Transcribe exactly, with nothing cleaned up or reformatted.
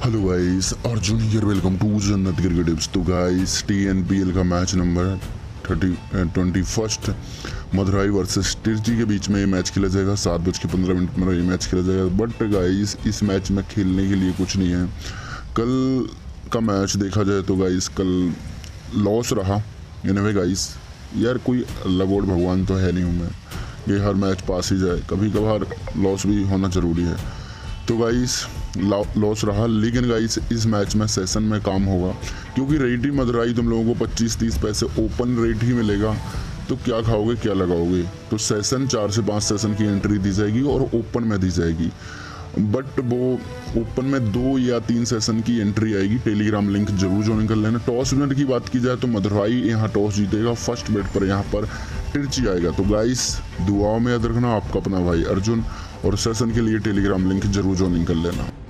Hello guys, Arjun here, welcome to Jannat cricket tips. तो guys, TNPL का match number thirty twenty first Madurai versus Trichy के बीच में ये मैच खेला जाएगा। सात बज के पंद्रह मिनट में ये मैच खेला जाएगा। बट गाइस, इस मैच में खेलने के लिए कुछ नहीं है। कल का मैच देखा जाए तो गाइस कल लॉस रहा। एनीवे गाइस, यार कोई लगोड़ भगवान तो है नहीं हूँ मैं, ये हर मैच पास ही जाए, कभी कभार लॉस भी होना ज़रूरी है। तो गाइस लॉस रहा, लेकिन गाइस इस मैच में सेशन में काम होगा, क्योंकि रेट ही मदुराई तुम लोगों को पच्चीस तीस पैसे ओपन रेट ही मिलेगा। तो क्या खाओगे क्या लगाओगे। तो सेशन चार से पाँच सेशन की एंट्री दी जाएगी और ओपन में दी जाएगी। बट वो ओपन में दो या तीन सेशन की एंट्री आएगी। टेलीग्राम लिंक जरूर ज्वाइन कर लेना। टॉस विनर की बात की जाए तो मदुराई यहाँ टॉस जीतेगा। फर्स्ट बेट पर यहाँ पर तिरची आएगा। तो गाइस दुआओं में याद रखना। आपका अपना भाई अर्जुन, और सेशन के लिए टेलीग्राम लिंक जरूर ज्वाइन कर लेना।